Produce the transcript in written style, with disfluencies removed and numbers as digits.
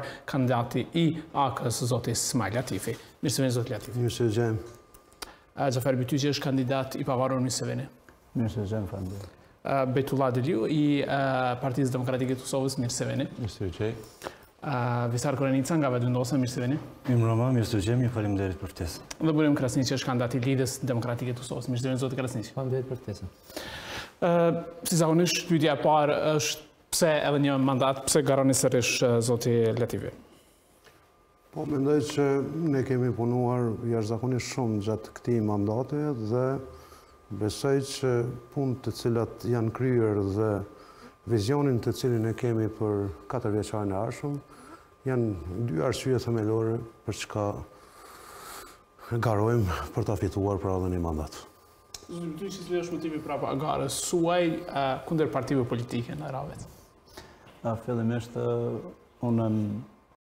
kandidati I AK-s zoti Ismail Latifi. Mirë se vini zoti Latifi. Mirë se gjem. Xhafer Bytyqi është kandidat I pavarur, mirë se vini. Mirë se gjem, faleminderit. Bejtullah Deliu I Partisë Demokratike të Kosovës, mirë se vini. Mirë se gjej. Visar Korenica nga Vetëvendosja, mirë se vini. Imrama, mirë se gjem, faleminderit për ftesën. Dhe Burim Krasniqi është kandidat I Lidhjes Demokratike të Kosovës, mirë se vini zoti Krasniqi. Faleminderit për ftesën. Si zakonisht, pyetja e parë është pse edhe një mandat, pse garoni sërish zoti Latifi? Po, mendoj që ne kemi punuar jashtëzakonisht shumë gjatë këtij mandati dhe besoj që punët të cilat janë kryer dhe vizionin të cilin e kemi për 4 vjeçarin e ardhshëm janë 2 arsye themelore për çka garojmë për ta fituar pra edhe një mandat. Zoti Bytyqi, cili është motivi prapa garës suaj kundër partive politike në Ravet? Fillimisht unë